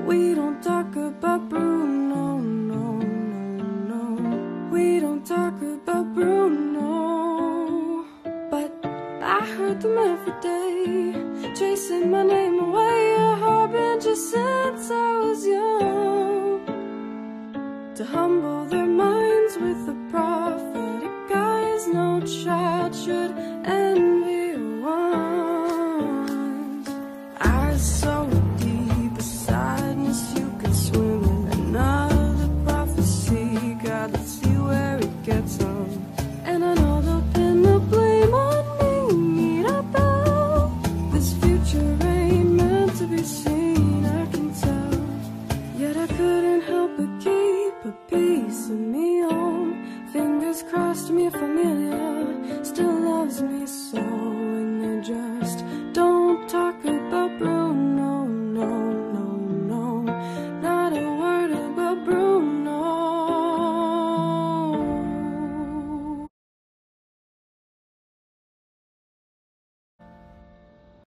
We don't talk about Bruno, no, no, no. We don't talk about Bruno. But I heard them every day, chasing my name away.